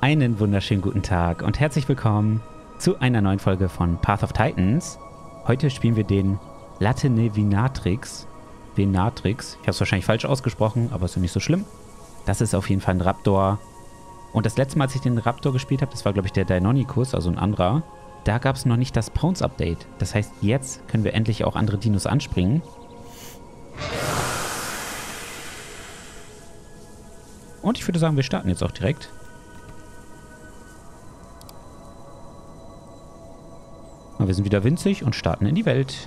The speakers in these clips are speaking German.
Einen wunderschönen guten Tag und herzlich willkommen zu einer neuen Folge von Path of Titans. Heute spielen wir den Latene-Venatrix. Venatrix. Ich habe es wahrscheinlich falsch ausgesprochen, aber ist ja nicht so schlimm. Das ist auf jeden Fall ein Raptor. Und das letzte Mal, als ich den Raptor gespielt habe, das war, glaube ich, der Deinonychus, also ein anderer. Da gab es noch nicht das Pounce-Update. Das heißt, jetzt können wir endlich auch andere Dinos anspringen. Und ich würde sagen, wir starten jetzt auch direkt. Wir sind wieder winzig und starten in die Welt.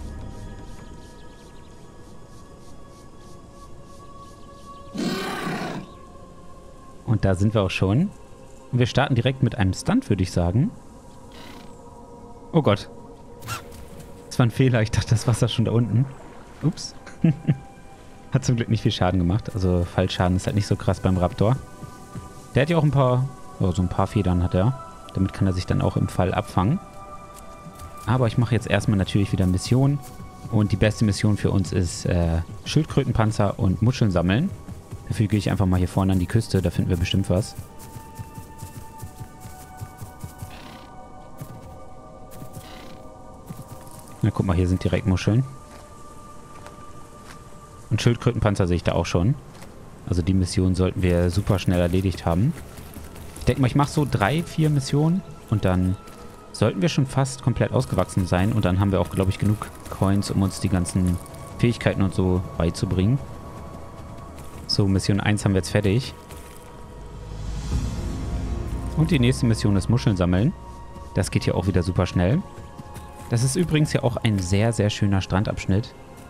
Und da sind wir auch schon. Und wir starten direkt mit einem Stunt, würde ich sagen. Oh Gott. Das war ein Fehler. Ich dachte, das Wasser schon da unten. Ups. Hat zum Glück nicht viel Schaden gemacht. Also Fallschaden ist halt nicht so krass beim Raptor. Der hat ja auch ein paar, so ein paar Federn hat er. Damit kann er sich dann auch im Fall abfangen. Aber ich mache jetzt erstmal natürlich wieder Missionen. Und die beste Mission für uns ist Schildkrötenpanzer und Muscheln sammeln. Dafür gehe ich einfach mal hier vorne an die Küste. Da finden wir bestimmt was. Na, guck mal, hier sind direkt Muscheln. Und Schildkrötenpanzer sehe ich da auch schon. Also die Mission sollten wir super schnell erledigt haben. Ich denke mal, ich mache so 3, 4 Missionen. Und dann sollten wir schon fast komplett ausgewachsen sein. Und dann haben wir auch, glaube ich, genug Coins, um uns die ganzen Fähigkeiten und so beizubringen. So, Mission 1 haben wir jetzt fertig. Und die nächste Mission ist Muscheln sammeln. Das geht hier auch wieder super schnell. Das ist übrigens ja auch ein sehr, sehr schöner Strandabschnitt.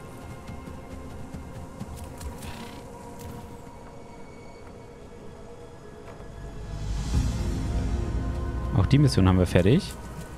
Auch die Mission haben wir fertig.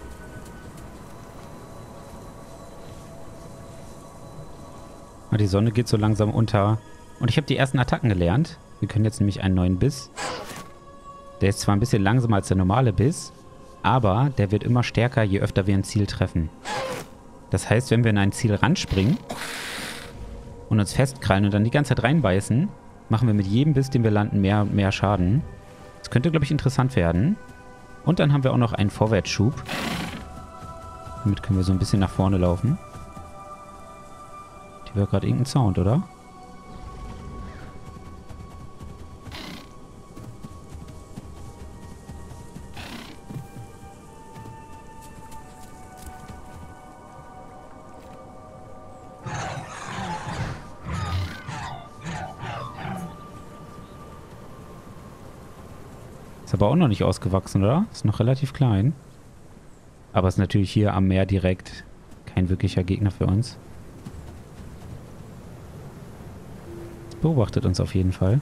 Die Sonne geht so langsam unter. Und ich habe die ersten Attacken gelernt. Wir können jetzt nämlich einen neuen Biss. Der ist zwar ein bisschen langsamer als der normale Biss, aber der wird immer stärker, je öfter wir ein Ziel treffen. Das heißt, wenn wir in ein Ziel ranspringen und uns festkrallen und dann die ganze Zeit reinbeißen, machen wir mit jedem Biss, den wir landen, mehr und mehr Schaden. Das könnte, glaube ich, interessant werden. Und dann haben wir auch noch einen Vorwärtsschub. Damit können wir so ein bisschen nach vorne laufen. Die war gerade irgendein Sound, oder? Ist aber auch noch nicht ausgewachsen, oder? Ist noch relativ klein. Aber ist natürlich hier am Meer direkt kein wirklicher Gegner für uns. Es beobachtet uns auf jeden Fall.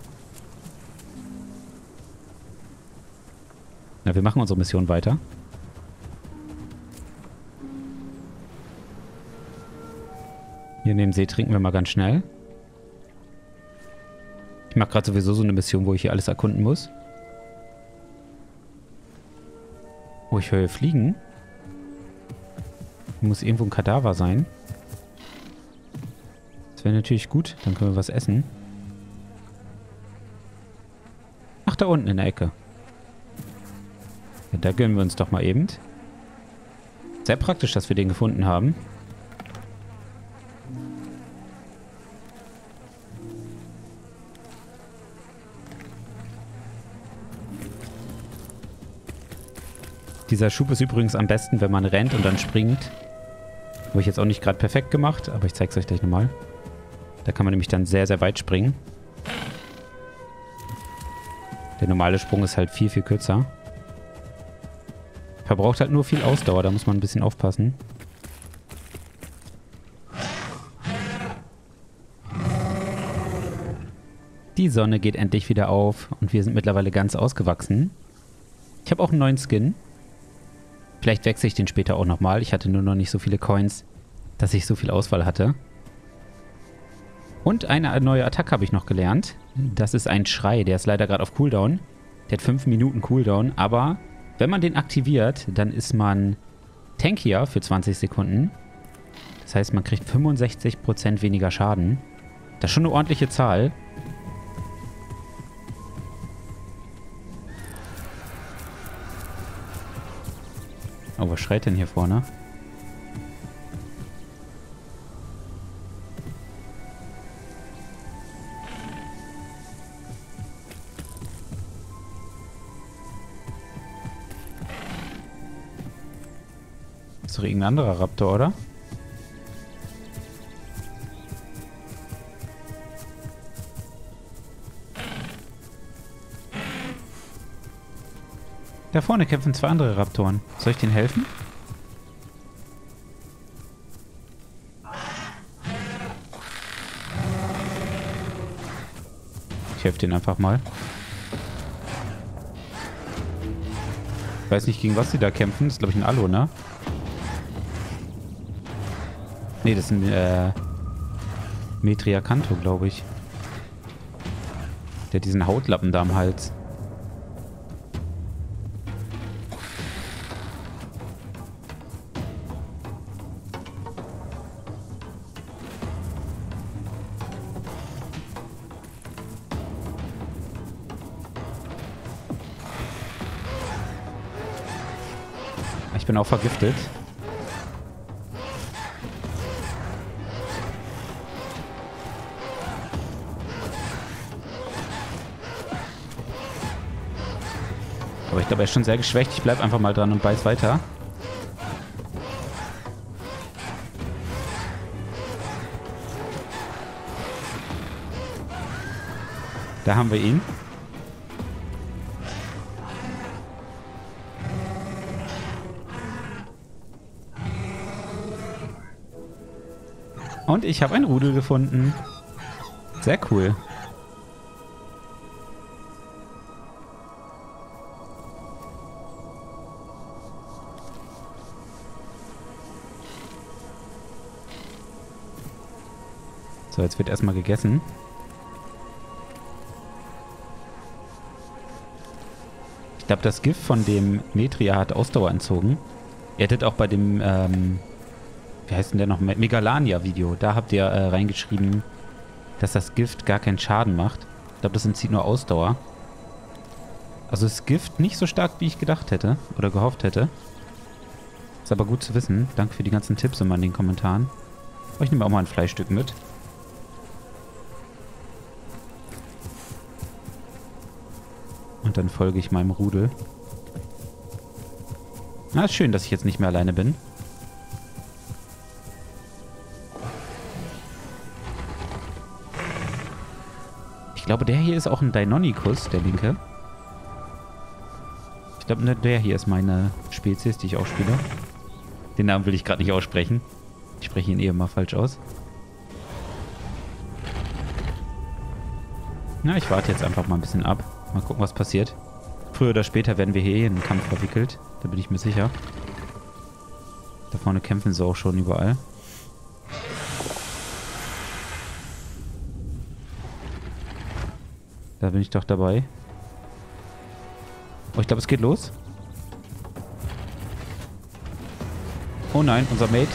Na, wir machen unsere Mission weiter. Hier neben See trinken wir mal ganz schnell. Ich mache gerade sowieso so eine Mission, wo ich hier alles erkunden muss. Oh, ich höre Fliegen. Muss irgendwo ein Kadaver sein. Das wäre natürlich gut. Dann können wir was essen. Ach, da unten in der Ecke. Ja, da gönnen wir uns doch mal eben. Sehr praktisch, dass wir den gefunden haben. Dieser Schub ist übrigens am besten, wenn man rennt und dann springt. Habe ich jetzt auch nicht gerade perfekt gemacht, aber ich zeige es euch gleich nochmal. Da kann man nämlich dann sehr, sehr weit springen. Der normale Sprung ist halt viel, viel kürzer. Verbraucht halt nur viel Ausdauer, da muss man ein bisschen aufpassen. Die Sonne geht endlich wieder auf und wir sind mittlerweile ganz ausgewachsen. Ich habe auch einen neuen Skin. Vielleicht wechsle ich den später auch nochmal. Ich hatte nur noch nicht so viele Coins, dass ich so viel Auswahl hatte. Und eine neue Attacke habe ich noch gelernt. Das ist ein Schrei. Der ist leider gerade auf Cooldown. Der hat 5 Minuten Cooldown. Aber wenn man den aktiviert, dann ist man tankier für 20 Sekunden. Das heißt, man kriegt 65% weniger Schaden. Das ist schon eine ordentliche Zahl. schreit denn hier vorne? Ist doch irgendein anderer Raptor, oder? Da vorne kämpfen 2 andere Raptoren. Soll ich denen helfen? Ich helfe denen einfach mal. Ich weiß nicht, gegen was sie da kämpfen. Das ist, glaube ich, ein Allo, ne? Ne, das ist ein Metriacanto, glaube ich. Der hat diesen Hautlappen da am Hals. Ich bin auch vergiftet. Aber ich glaube, er ist schon sehr geschwächt. Ich bleibe einfach mal dran und beiß weiter. Da haben wir ihn. Und ich habe ein Rudel gefunden. Sehr cool. So, jetzt wird erstmal gegessen. Ich glaube, das Gift von dem Metria hat Ausdauer entzogen. Ihr hättet auch bei dem, wie heißt denn der noch? Megalania-Video. Da habt ihr reingeschrieben, dass das Gift gar keinen Schaden macht. Ich glaube, das entzieht nur Ausdauer. Also ist Gift nicht so stark, wie ich gedacht hätte oder gehofft hätte. Ist aber gut zu wissen. Danke für die ganzen Tipps immer in den Kommentaren. Aber ich nehme auch mal ein Fleischstück mit. Und dann folge ich meinem Rudel. Na, ist schön, dass ich jetzt nicht mehr alleine bin. Ich glaube, der hier ist auch ein Deinonychus, der linke. Ich glaube, der hier ist meine Spezies, die ich auch spiele. Den Namen will ich gerade nicht aussprechen. Ich spreche ihn eh immer falsch aus. Na, ich warte jetzt einfach mal ein bisschen ab. Mal gucken, was passiert. Früher oder später werden wir hier in den Kampf verwickelt. Da bin ich mir sicher. Da vorne kämpfen sie auch schon überall. Da bin ich doch dabei. Oh, ich glaube, es geht los. Oh nein, unser Mate.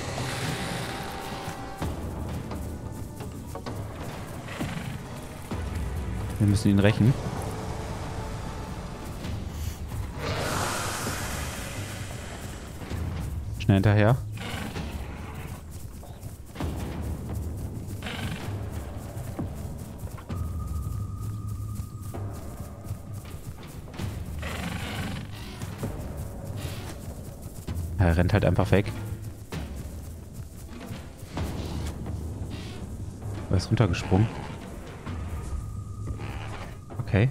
Wir müssen ihn rächen. Schnell hinterher. Er rennt halt einfach weg. Er ist runtergesprungen. Okay.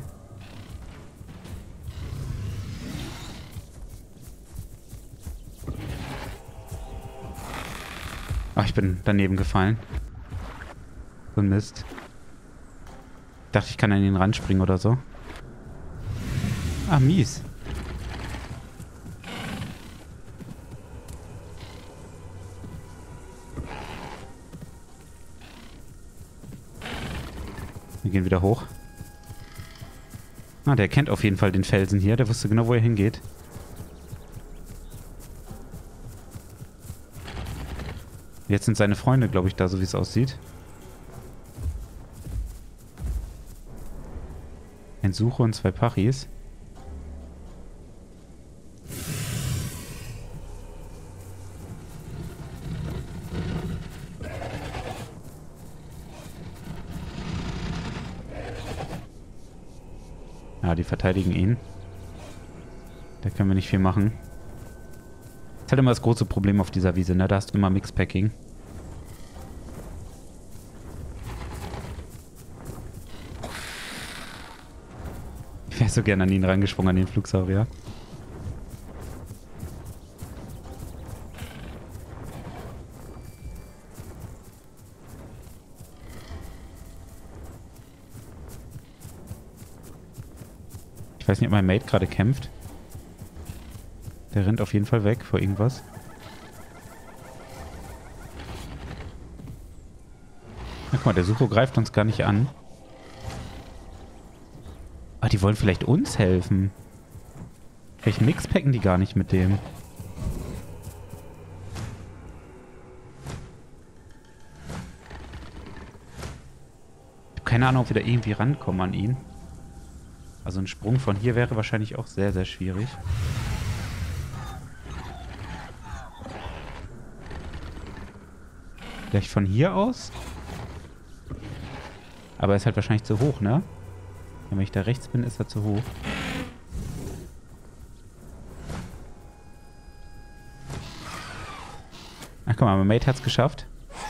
Ach, ich bin daneben gefallen. So ein Mist. Ich dachte, ich kann an den Rand springen oder so. Ah, mies. Wir gehen wieder hoch. Ah, der kennt auf jeden Fall den Felsen hier. Der wusste genau, wo er hingeht. Jetzt sind seine Freunde, glaube ich, da, so wie es aussieht. Ein Sucher und 2 Pachis. Ja, die verteidigen ihn. Da können wir nicht viel machen. Das ist halt immer das große Problem auf dieser Wiese, ne? Da hast du immer Mixpacking. Ich wäre so gerne an ihn rangesprungen, an den Flugsaurier. Ich weiß nicht, ob mein Mate gerade kämpft. Der rennt auf jeden Fall weg vor irgendwas. Na, guck mal, der Sucho greift uns gar nicht an. Ah, die wollen vielleicht uns helfen. Vielleicht mixpacken die gar nicht mit dem. Ich habe keine Ahnung, ob wir da irgendwie rankommen an ihn. Also ein Sprung von hier wäre wahrscheinlich auch sehr, sehr schwierig. Vielleicht von hier aus? Aber er ist halt wahrscheinlich zu hoch, ne? Wenn ich da rechts bin, ist er zu hoch. Ach, guck mal, mein Mate hat's geschafft.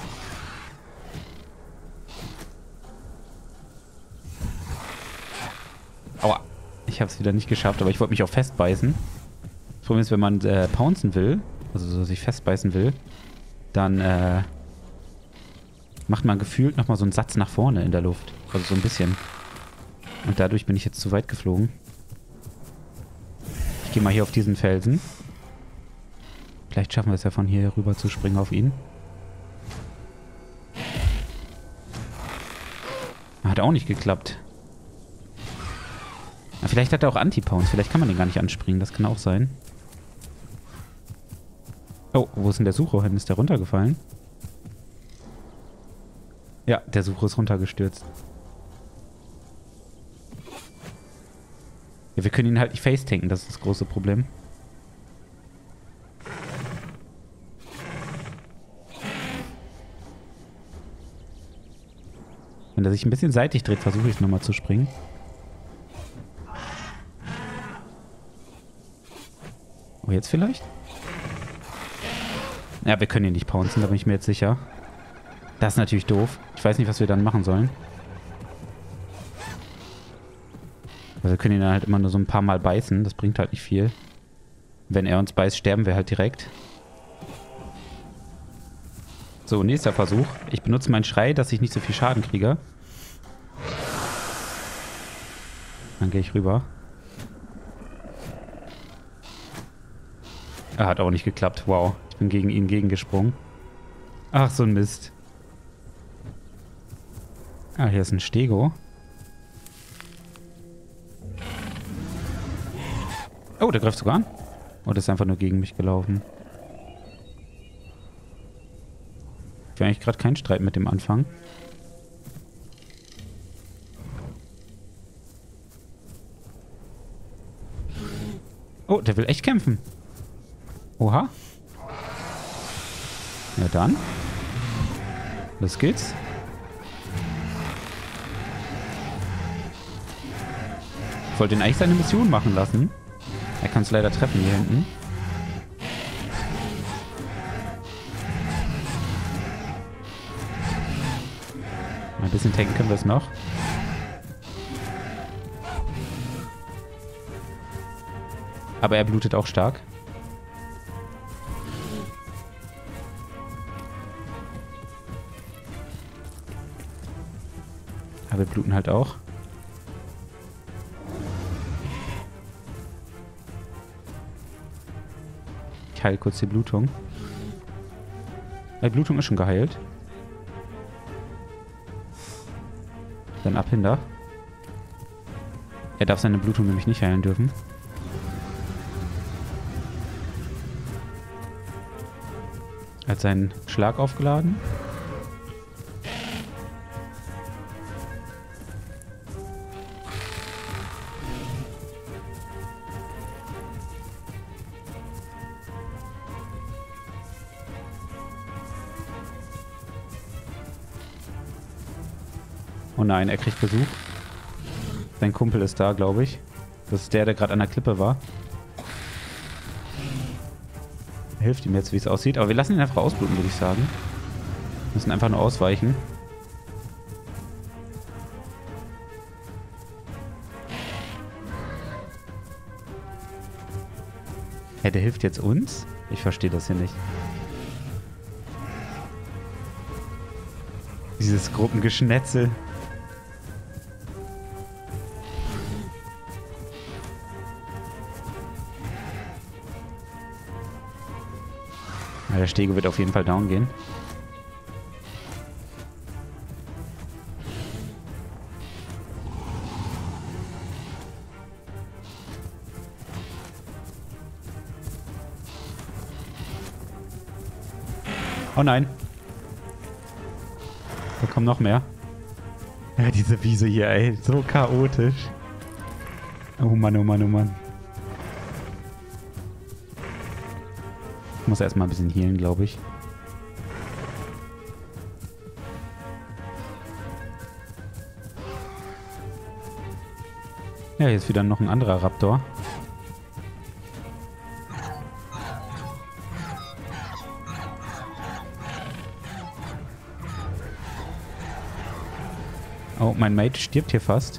Aua. Ich hab's wieder nicht geschafft, aber ich wollte mich auch festbeißen. Das Problem ist, wenn man pouncen will, also so sich festbeißen will, dann macht man gefühlt nochmal so einen Satz nach vorne in der Luft. Also so ein bisschen. Und dadurch bin ich jetzt zu weit geflogen. Ich gehe mal hier auf diesen Felsen. Vielleicht schaffen wir es ja von hier rüber zu springen auf ihn. Hat auch nicht geklappt. Aber vielleicht hat er auch Anti-Pounce. Vielleicht kann man den gar nicht anspringen. Das kann auch sein. Oh, wo ist denn der Sucho hin? Ist der runtergefallen? Ja, der Sucho ist runtergestürzt. Ja, wir können ihn halt nicht face-tanken. Das ist das große Problem. Wenn er sich ein bisschen seitlich dreht, versuche ich es nochmal zu springen. Oh, jetzt vielleicht? Ja, wir können ihn nicht pouncen, da bin ich mir jetzt sicher. Das ist natürlich doof. Ich weiß nicht, was wir dann machen sollen. Also wir können ihn dann halt immer nur so ein paar Mal beißen. Das bringt halt nicht viel. Wenn er uns beißt, sterben wir halt direkt. So, nächster Versuch. Ich benutze meinen Schrei, dass ich nicht so viel Schaden kriege. Dann gehe ich rüber. Er hat auch nicht geklappt. Wow. Ich bin gegen ihn gegengesprungen. Ach, so ein Mist. Ah, hier ist ein Stego. Oh, der greift sogar an. Oh, der ist einfach nur gegen mich gelaufen. Ich will eigentlich gerade keinen Streit mit dem anfangen. Oh, der will echt kämpfen. Oha. Ja dann. Los geht's. Ich wollte ihn eigentlich seine Mission machen lassen. Er kann es leider treffen hier hinten. Ein bisschen tanken können wir es noch. Aber er blutet auch stark. Aber wir bluten halt auch. Ich heile kurz die Blutung. Die Blutung ist schon geheilt. Dann ab hinter. Er darf seine Blutung nämlich nicht heilen dürfen. Er hat seinen Schlag aufgeladen. Oh nein, er kriegt Besuch. Sein Kumpel ist da, glaube ich. Das ist der gerade an der Klippe war. Hilft ihm jetzt, wie es aussieht. Aber wir lassen ihn einfach ausbluten, würde ich sagen. Müssen einfach nur ausweichen. Hä, der hilft jetzt uns? Ich verstehe das hier nicht. Dieses Gruppengeschnetzel. Ja, der Stege wird auf jeden Fall down gehen. Oh nein. Da kommen noch mehr. Ja, diese Wiese hier, ey. So chaotisch. Oh Mann, oh Mann, oh Mann. Ich muss erstmal ein bisschen healen, glaube ich. Ja, hier ist wieder noch ein anderer Raptor. Oh, mein Mate stirbt hier fast.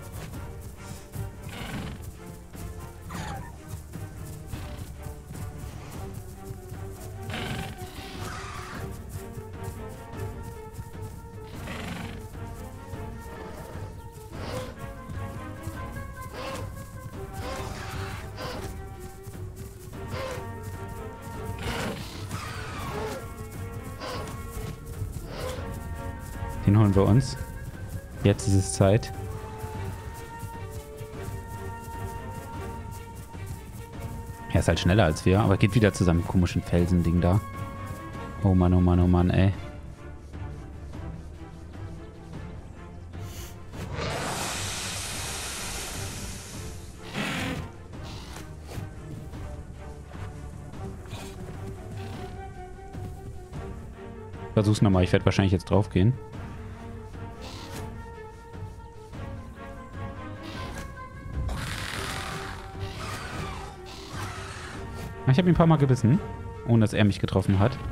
Den holen wir uns. Jetzt ist es Zeit. Er ist halt schneller als wir, aber geht wieder zu seinem komischen Felsending da. Oh Mann, oh Mann, oh Mann, ey. Versuch's nochmal, ich werde wahrscheinlich jetzt drauf gehen. Ich habe ihn ein paar Mal gebissen, ohne dass er mich getroffen hat.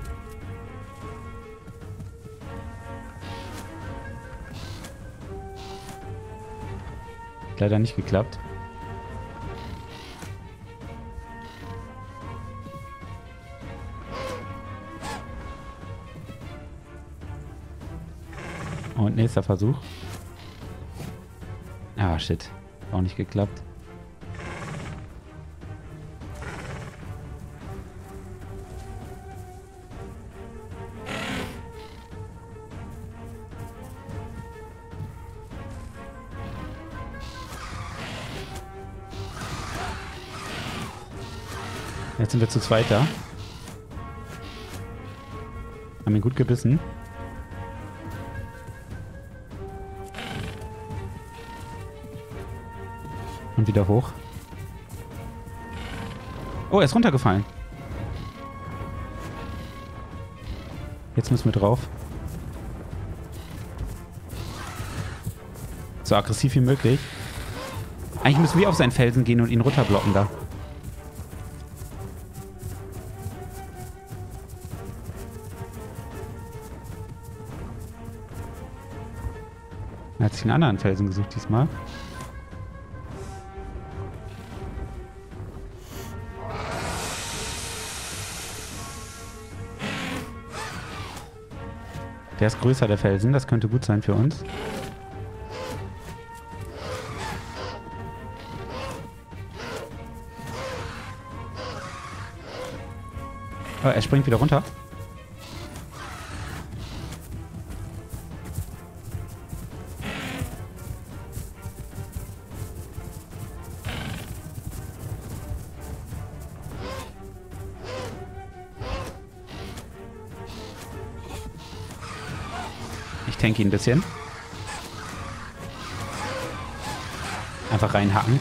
Leider nicht geklappt. Und nächster Versuch. Ah, shit. Auch nicht geklappt. Jetzt sind wir zu zweit da. Haben ihn gut gebissen. Und wieder hoch. Oh, er ist runtergefallen. Jetzt müssen wir drauf. So aggressiv wie möglich. Eigentlich müssen wir auf seinen Felsen gehen und ihn runterblocken da. Er hat sich einen anderen Felsen gesucht diesmal. Der ist größer, der Felsen. Das könnte gut sein für uns. Oh, er springt wieder runter. Ich tanke ihn ein bisschen. Einfach reinhacken.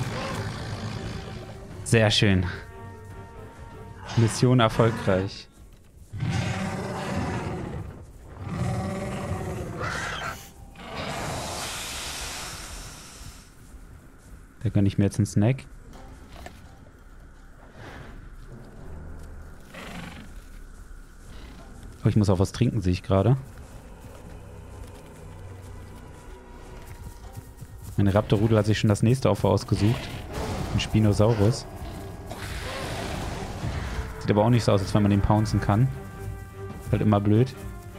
Sehr schön. Mission erfolgreich. Da gönne ich mir jetzt einen Snack. Oh, ich muss auch was trinken, sehe ich gerade. Meine Raptorrudel hat sich schon das nächste Opfer ausgesucht. Ein Spinosaurus. Sieht aber auch nicht so aus, als wenn man den pouncen kann. Ist halt immer blöd.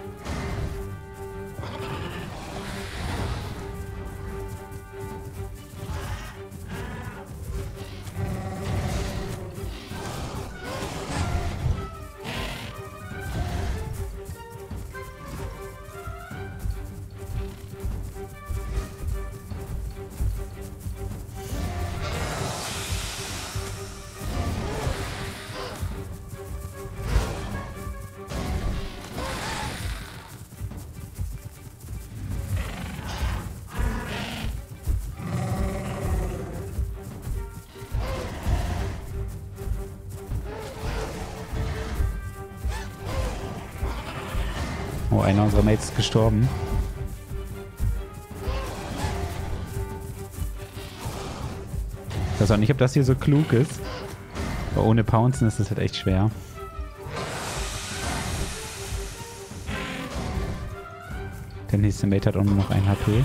Oh, einer unserer Mates ist gestorben. Ich weiß auch nicht, ob das hier so klug ist. Aber ohne Pouncen ist das halt echt schwer. Der nächste Mate hat auch nur noch 1 HP.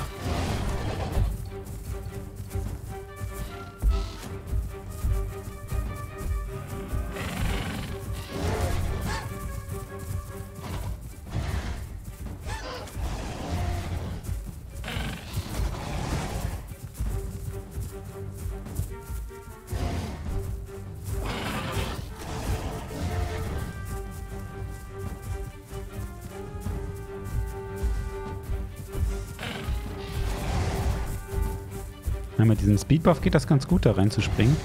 Ja, mit diesem Speedbuff geht das ganz gut, da reinzuspringen.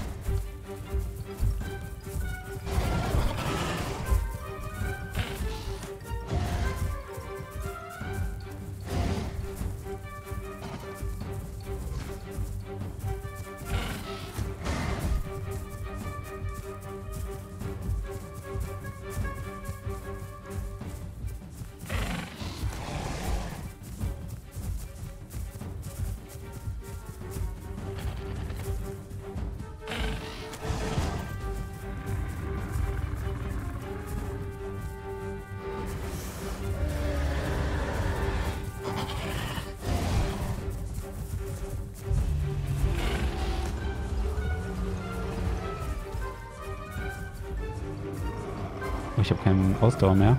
Oh, ich habe keine Ausdauer mehr.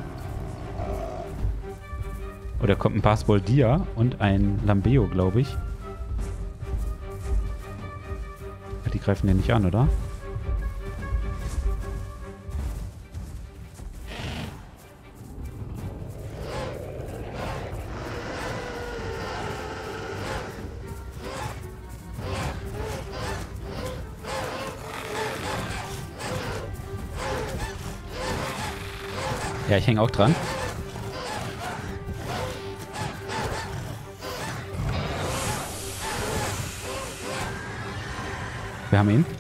Oh, da kommt ein Passball Dia und ein Lambeo, glaube ich. Die greifen den nicht an, oder? Ja, ich hänge auch dran. Wir haben ihn.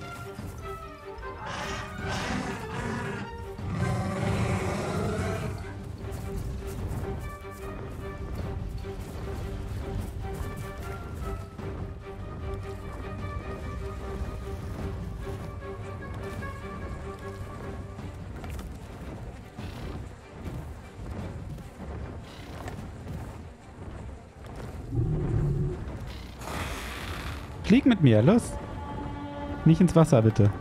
Flieg mit mir, los! Nicht ins Wasser, bitte.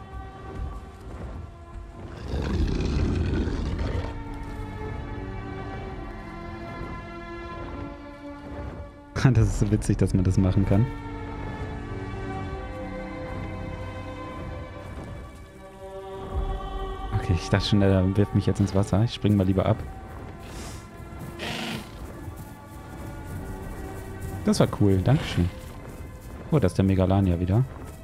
Das ist so witzig, dass man das machen kann. Okay, ich dachte schon, der wirft mich jetzt ins Wasser. Ich spring mal lieber ab. Das war cool, dankeschön. Oh, das ist der Megalania wieder.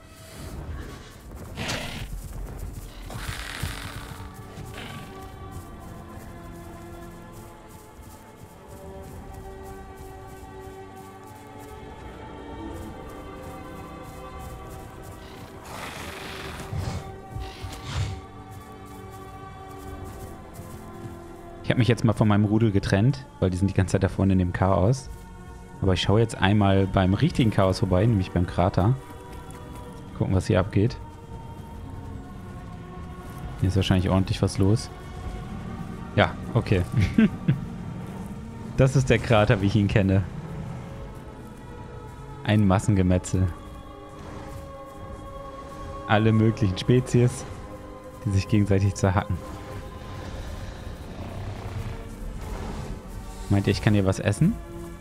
Ich habe mich jetzt mal von meinem Rudel getrennt, weil die sind die ganze Zeit da vorne in dem Chaos. Aber ich schaue jetzt einmal beim richtigen Chaos vorbei, nämlich beim Krater. Gucken, was hier abgeht. Hier ist wahrscheinlich ordentlich was los. Ja, okay. Das ist der Krater, wie ich ihn kenne. Ein Massengemetzel. Alle möglichen Spezies, die sich gegenseitig zerhacken. Meint ihr, ich kann hier was essen?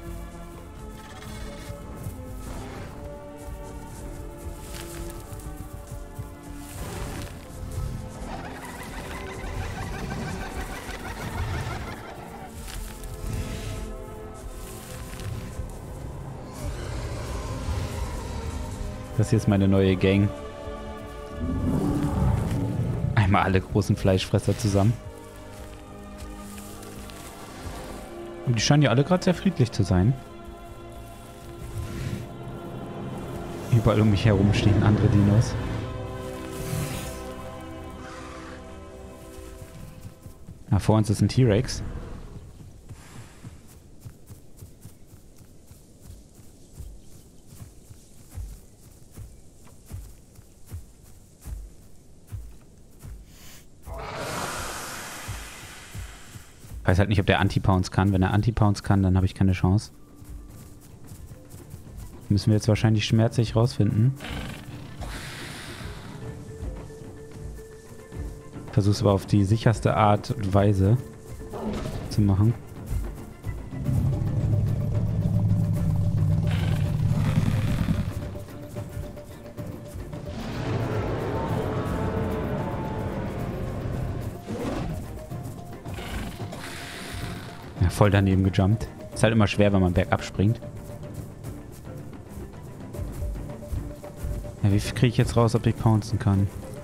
Das hier ist meine neue Gang. Einmal alle großen Fleischfresser zusammen. Und die scheinen ja alle gerade sehr friedlich zu sein. Überall um mich herum stehen andere Dinos. Vor uns ist ein T-Rex. Ich weiß halt nicht, ob der Anti-Pounce kann. Wenn er Anti-Pounce kann, dann habe ich keine Chance. Müssen wir jetzt wahrscheinlich schmerzlich rausfinden. Versuch's aber auf die sicherste Art und Weise zu machen. Ja, voll daneben gejumpt. Ist halt immer schwer, wenn man bergab springt. Ja, wie viel kriege ich jetzt raus, ob ich pouncen kann?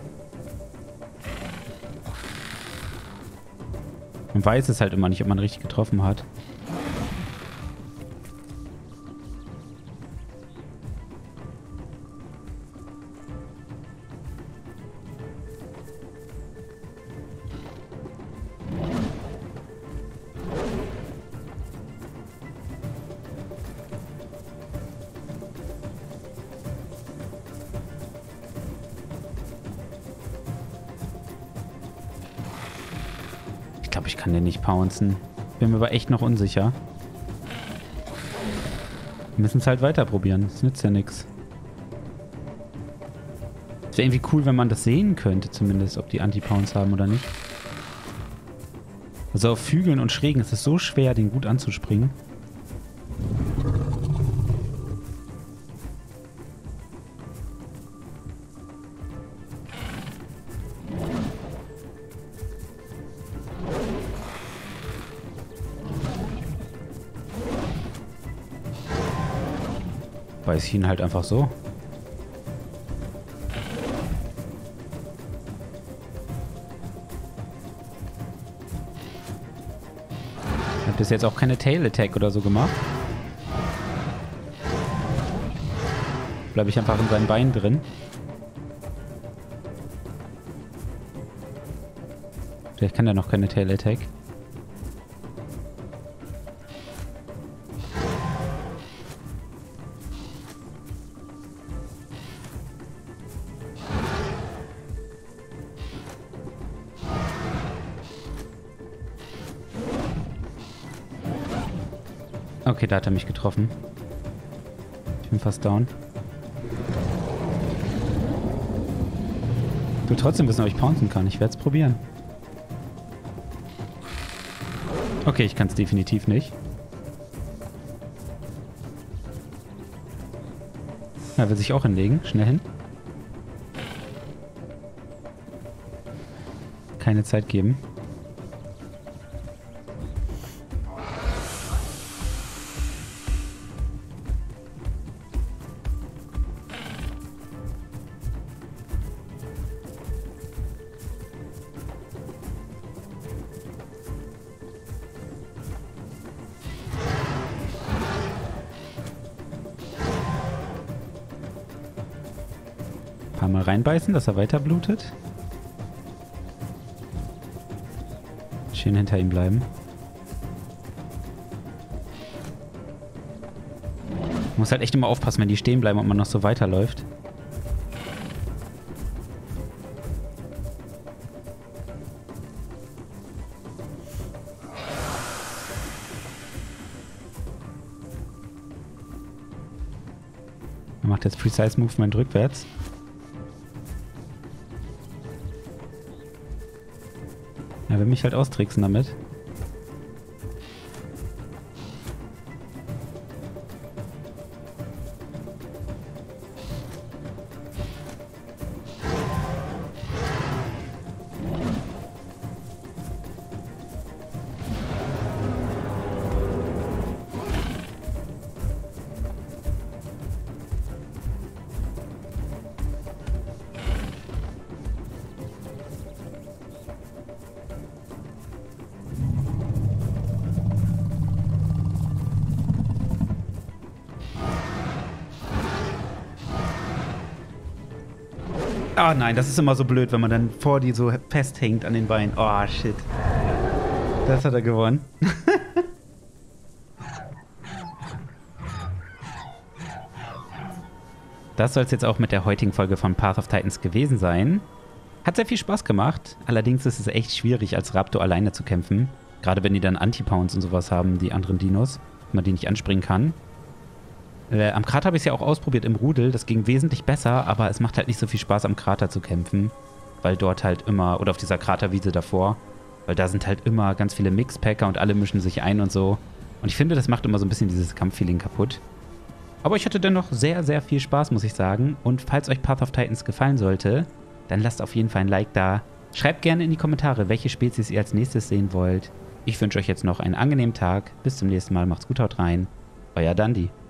Man weiß es halt immer nicht, ob man richtig getroffen hat. Ich glaube, ich kann den nicht pouncen. Bin mir aber echt noch unsicher. Wir müssen es halt weiter probieren. Das nützt ja nichts. Es wäre irgendwie cool, wenn man das sehen könnte, zumindest, ob die Anti-Pounce haben oder nicht. Also auf Hügeln und Schrägen ist es so schwer, den gut anzuspringen. Weiß ich ihn halt einfach so. Ich habe bis jetzt auch keine Tail Attack oder so gemacht. Bleibe ich einfach in seinen Beinen drin. Vielleicht kann er noch keine Tail Attack. Okay, da hat er mich getroffen. Ich bin fast down. Ich will trotzdem wissen, ob ich pouncen kann. Ich werde es probieren. Okay, ich kann es definitiv nicht. Er will sich auch hinlegen. Schnell hin. Keine Zeit geben. Ein paar Mal reinbeißen, dass er weiter blutet. Schön hinter ihm bleiben. Muss halt echt immer aufpassen, wenn die stehen bleiben und man noch so weiterläuft. Er macht jetzt Precise Movement rückwärts. Er will mich halt austricksen damit. Ah nein, das ist immer so blöd, wenn man dann vor die so festhängt an den Beinen. Oh, shit. Das hat er gewonnen. Das soll es jetzt auch mit der heutigen Folge von Path of Titans gewesen sein. Hat sehr viel Spaß gemacht. Allerdings ist es echt schwierig, als Raptor alleine zu kämpfen. Gerade wenn die dann Anti-Pounds und sowas haben, die anderen Dinos. Wenn man die nicht anspringen kann. Am Krater habe ich es ja auch ausprobiert im Rudel. Das ging wesentlich besser, aber es macht halt nicht so viel Spaß, am Krater zu kämpfen. Weil dort halt immer, oder auf dieser Kraterwiese davor, weil da sind halt immer ganz viele Mixpacker und alle mischen sich ein und so. Und ich finde, das macht immer so ein bisschen dieses Kampffeeling kaputt. Aber ich hatte dennoch sehr, sehr viel Spaß, muss ich sagen. Und falls euch Path of Titans gefallen sollte, dann lasst auf jeden Fall ein Like da. Schreibt gerne in die Kommentare, welche Spezies ihr als nächstes sehen wollt. Ich wünsche euch jetzt noch einen angenehmen Tag. Bis zum nächsten Mal. Macht's gut, haut rein. Euer Dandi.